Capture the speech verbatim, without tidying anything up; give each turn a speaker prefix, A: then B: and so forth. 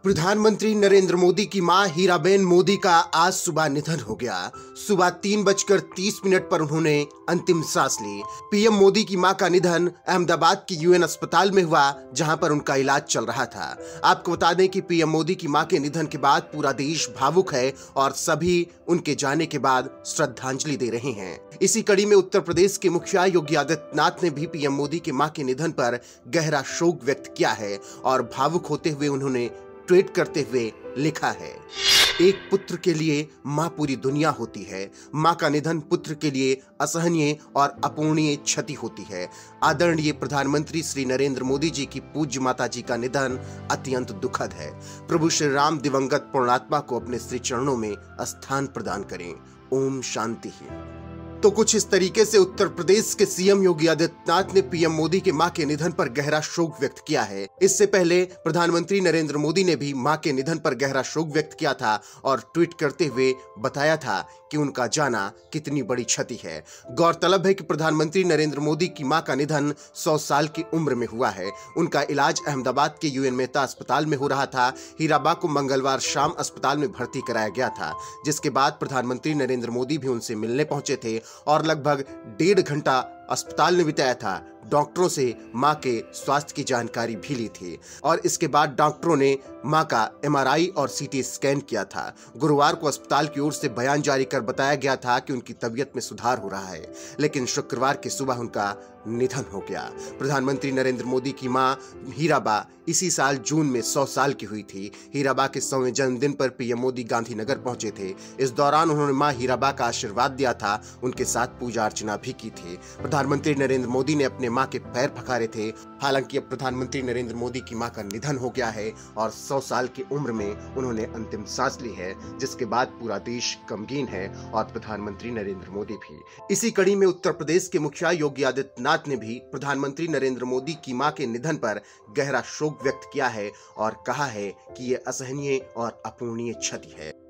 A: प्रधानमंत्री नरेंद्र मोदी की मां हीराबेन मोदी का आज सुबह निधन हो गया। सुबह तीन बजकर तीस मिनट पर उन्होंने अंतिम सांस ली। पीएम मोदी की मां का निधन अहमदाबाद के यूएन अस्पताल में हुआ, जहां पर उनका इलाज चल रहा था। आपको बता दें कि पीएम मोदी की मां के निधन के बाद पूरा देश भावुक है और सभी उनके जाने के बाद श्रद्धांजलि दे रहे हैं। इसी कड़ी में उत्तर प्रदेश के मुखिया योगी आदित्यनाथ ने भी पीएम मोदी की मां के निधन पर गहरा शोक व्यक्त किया है और भावुक होते हुए उन्होंने ट्वीट करते हुए लिखा है, एक पुत्र के लिए मां पूरी दुनिया होती है। मां का निधन पुत्र के लिए असहनीय और अपूर्णीय क्षति होती है। आदरणीय प्रधानमंत्री श्री नरेंद्र मोदी जी की पूज्य माता जी का निधन अत्यंत दुखद है। प्रभु श्री राम दिवंगत पूर्णात्मा को अपने श्री चरणों में स्थान प्रदान करें। ओम शांति। तो कुछ इस तरीके से उत्तर प्रदेश के सीएम योगी आदित्यनाथ ने पीएम मोदी के मां के निधन पर गहरा शोक व्यक्त किया है। इससे पहले प्रधानमंत्री नरेंद्र मोदी ने भी मां के निधन पर गहरा शोक व्यक्त किया था और ट्वीट करते हुए बताया था कि उनका जाना कितनी बड़ी क्षति है। गौरतलब है कि प्रधानमंत्री नरेंद्र मोदी की मां का निधन सौ साल की उम्र में हुआ है। उनका इलाज अहमदाबाद के यूएन मेहता अस्पताल में हो रहा था। हीराबा को मंगलवार शाम अस्पताल में भर्ती कराया गया था, जिसके बाद प्रधानमंत्री नरेंद्र मोदी भी उनसे मिलने पहुंचे थे और लगभग डेढ़ घंटा अस्पताल में बिताया था। डॉक्टरों से मां के स्वास्थ्य की जानकारी भी ली थी और इसके बाद डॉक्टरों ने मां का एमआरआई और सीटी स्कैन किया था। गुरुवार को अस्पताल की ओर से बयान जारी कर बताया गया था कि उनकी तबीयत में सुधार हो रहा है, लेकिन शुक्रवार की सुबह उनका निधन हो गया। प्रधानमंत्री नरेंद्र मोदी की मां हीराबा इसी साल जून में सौ साल की हुई थी। हीराबा के सौवें जन्मदिन पर पीएम मोदी गांधीनगर पहुंचे थे। इस दौरान उन्होंने मां हीराबा का आशीर्वाद दिया था, उनके साथ पूजा अर्चना भी की थी। प्रधानमंत्री नरेंद्र मोदी ने अपने मां के पैर पखारे थे। हालांकि अब प्रधानमंत्री नरेंद्र मोदी की मां का निधन हो गया है और सौ साल की उम्र में उन्होंने अंतिम सांस ली है, जिसके बाद पूरा देश गमगीन है और प्रधानमंत्री नरेंद्र मोदी भी। इसी कड़ी में उत्तर प्रदेश के मुखिया योगी आदित्यनाथ ने भी प्रधानमंत्री नरेंद्र मोदी की मां के निधन पर गहरा शोक व्यक्त किया है और कहा है कि यह असहनीय और अपूर्णीय क्षति है।